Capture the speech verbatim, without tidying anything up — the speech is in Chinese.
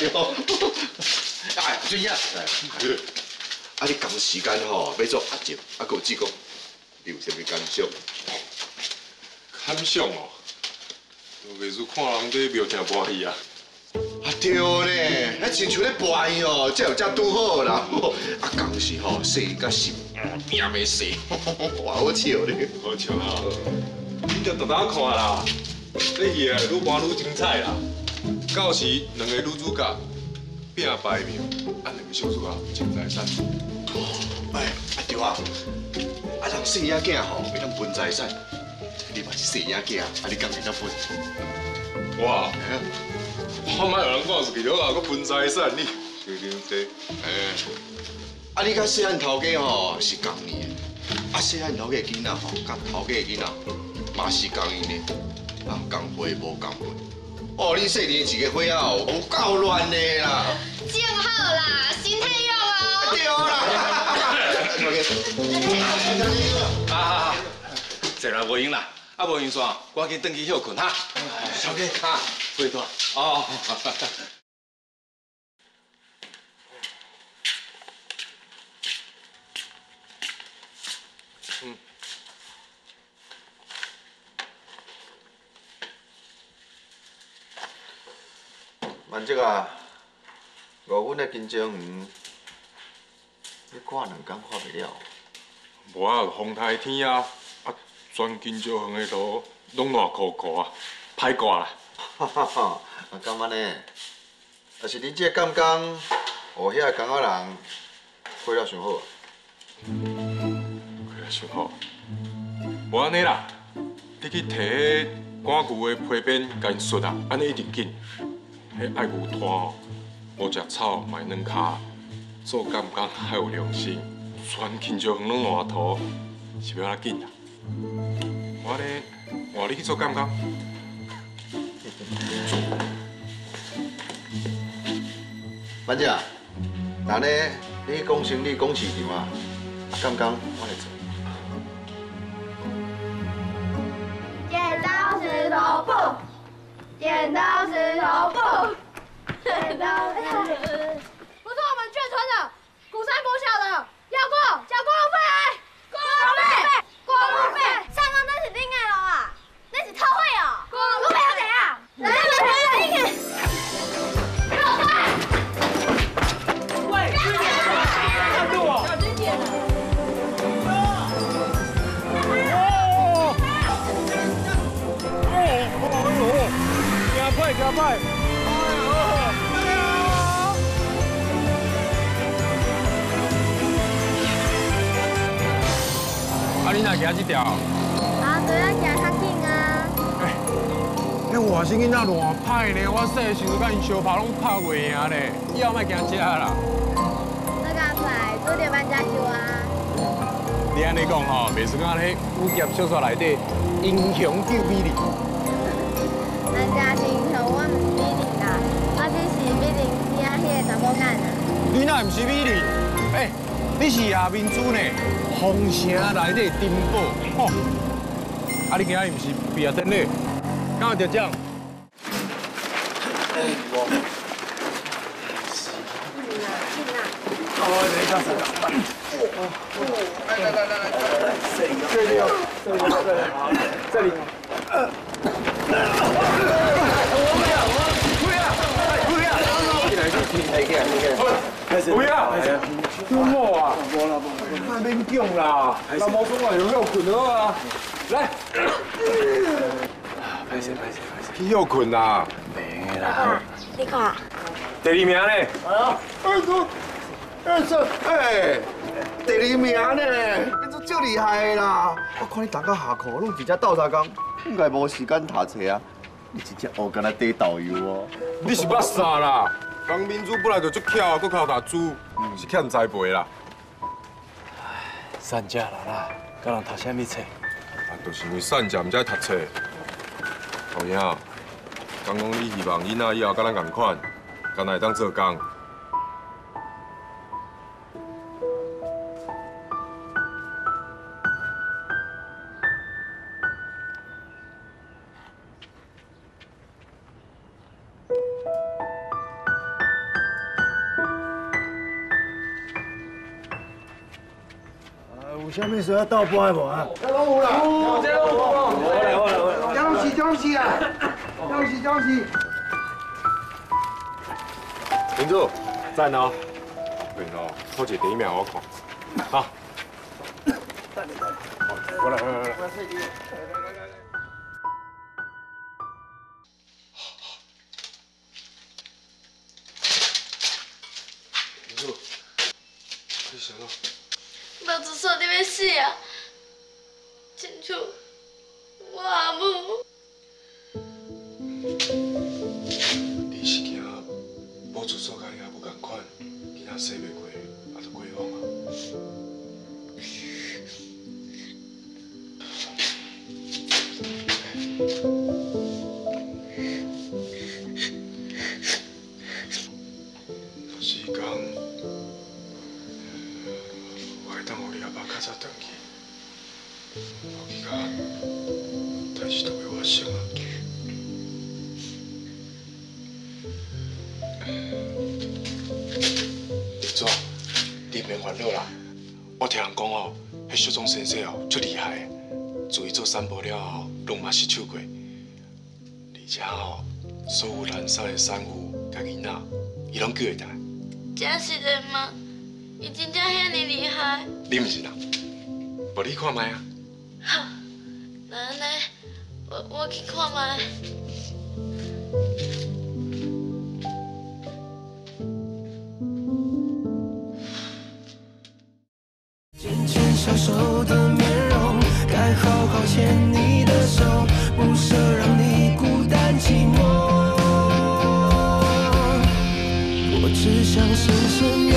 对。哎，俊呀，啊，你赶时间吼，要做压轴，啊，还有志工，你有啥物感想？ 感想哦，就袂如看人伫庙埕播戏啊。 啊对呢，那亲像咧播戏哦，才有遮拄好啦。啊，讲是吼，细甲心，拼袂死，哇，好笑咧。 好笑啊！恁着逐当看啦，这戏会愈播愈精彩啦。到时两个女主角拼排名，啊，两个小主角争财产。 哎，啊对啊，啊人细仔囝吼，要通分财产，你嘛是细仔囝，啊你敢会当分？ 哇！我莫有人讲是去了啊，搁分财产你，就牛这。 哎，啊你甲细汉头家吼是共年的，啊细汉头家囡仔吼，甲头家囡仔嘛是共年的，啊共岁无共岁。哦，你细年一个伙仔哦，有够乱的啦！ 正好啦，身体用哦。 对啦。 啊，这啦无用啦，啊无用煞，赶紧转去休困哈。 小姐，啊，回大。 哦。 嗯。 万叔啊，五阮的金针鱼，你看两工看袂了。 无啊，风台天啊，啊，全金石园的路拢烂糊糊啊，歹挂啦。 哈哈哈，啊，干嘛呢？啊是你这感觉，互遐工仔人过了上好啊。 过了上好。无安尼啦，你去摕迄赶牛的皮鞭，甲因摔啊，安尼一定紧。迄爱牛摊哦，无食草，卖软骹，做感觉还有良心，全金石园拢烂涂，是要安怎紧啊？我咧换你去做感觉。 万姐，那呢？你讲生理讲市场啊，敢讲我来做？ 剪刀石头布，剪刀石头布，剪刀石头布。 不是我们眷村的，鼓山国小的，要过交过路费，过路费，过路费。 上刚那是顶个咯啊，那是偷会哦。 过路费要怎样？ 来来来来，你看。 喂， 看住我！ 小心点。 加快加快！啊，你哪行这条？ 啊，对啊，行较紧啊。 哎，迄外省囡仔偌歹呢，我细时阵甲因相拍拢拍袂赢咧，以后莫行这啦。 那个快，做点万家酒啊。 你安尼讲吼，袂算讲迄武侠小说内底英雄救美人。 人家是英雄，我唔是美人啦，我只是美人边啊迄个查某囝啊。 你哪毋是美人？哎，你是夏明珠呢，皇城内底珍宝。吼，啊，你今仔日毋是毕业典礼，敢有得奖？哎，我。哦，你看这个。来来来来来，这里这里这里这里好，这里。不要！周末啊，无啦无啦，太免讲啦，那无讲话就休困好啊。来，歹势歹势歹势，去休困啦。没啦。 你看。 第二名呢？ 啊，二叔，二叔，哎，第二名呢，你做足厉害的啦！我看你大家下课拢直接斗相共，应该无时间读册啊。你直接学干那地导游哦。 你是捌啥啦？江民主本来就足巧，搁靠读书，是欠栽培啦。 唉，散假啦啦，甲人读啥物册？ 啊，就是因为散假唔知读册。后兄，刚讲你希望囡仔以后甲咱同款，敢若会当做工。 有啥物事要斗搬的无啊？ 这拢有啦，有这拢有。我来我来我来。这拢是这拢是啊，这拢是这拢是。 林主，赞哦。对哦，好一个第一名我看。好。过来，过来，过来。林主，你想啊？ 目睭煞伫要死啊！亲像我阿母。 你是惊无自所甲你阿母共款，囡仔生袂过，也就过往啊？时间，我会当互你阿爸较早转去，后期甲代志都会发生啊。林总，你免烦恼啦。我听人讲哦，迄小钟先生哦，足厉害的，自伊做散步了后，拢嘛失手过，而且哦，所有南山的产妇甲囡仔，伊拢救会来。 真是的吗？伊真正遐尼厉害？ 你毋是人，无你看卖啊。 好，那安尼，我我去看卖。 渐渐消瘦的面容，该好好牵你的手，不舍让你孤单寂寞。我只想深深。